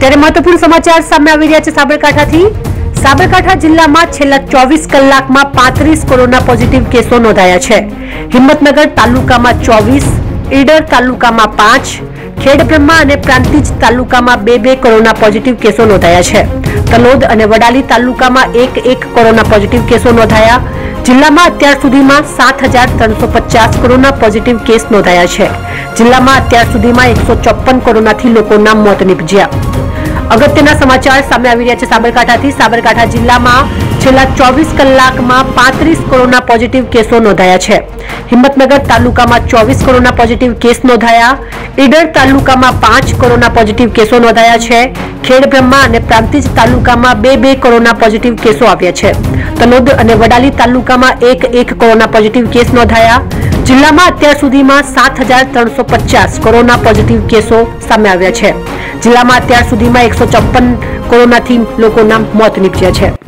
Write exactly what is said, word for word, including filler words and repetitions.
ત્યારે મહત્વપૂર્ણ સમાચાર સામે આવી રહ્યા છે સાબરકાંઠાથી। સાબરકાંઠા જિલ્લામાં છેલ્લા ચોવીસ કલાકમાં પાંત્રીસ કોરોના પોઝિટિવ કેસો નોંધાયા છે। હિંમતનગર તાલુકામાં ચોવીસ, ઈડર તાલુકામાં પાંચ, ખેડબ્રહ્મા અને પ્રાંતિજ તાલુકામાં બે બે કોરોના પોઝિટિવ કેસો નોંધાયા છે। તલોદ અને વડાલી તાલુકામાં એક એક કોરોના પોઝિટિવ કેસો નોંધાયા। જિલ્લામાં અત્યાર સુધીમાં સાત હજાર ત્રણસો પચાસ કોરોના પોઝિટિવ કેસ નોંધાયા છે। જિલ્લામાં અત્યાર સુધીમાં એકસો ચોપન કોરોનાથી લોકોના મોત નીપજ્યા। અગત્યના સમાચાર સામે આવી રહ્યા છે સાબરકાંઠાથી। સાબરકાંઠા જિલ્લામાં છેલ્લા ચોવીસ કલાકમાં પાંત્રીસ કોરોના પોઝિટિવ કેસો નોંધાયા છે। હિંમતનગર તાલુકામાં ચોવીસ કોરોના પોઝિટિવ કેસ નોંધાયા। ઈડર તાલુકામાં પાંચ કોરોના પોઝિટિવ કેસો નોંધાયા છે। ખેડબ્રહ્મા અને પ્રાંતિજ તાલુકામાં બે બે કોરોના પોઝિટિવ કેસો આવ્યા છે। તલોદ અને વડાલી તાલુકામાં એક એક કોરોના પોઝિટિવ કેસ નોંધાયા। જિલ્લામાં અત્યાર સુધીમાં સાત હજાર ત્રણસો પચાસ કોરોના પોઝિટિવ કેસો સામે આવ્યા છે। જિલ્લામાં અત્યાર સુધીમાં એકસો ચોપન કોરોનાથી લોકોના મોત નીપજ્યા છે।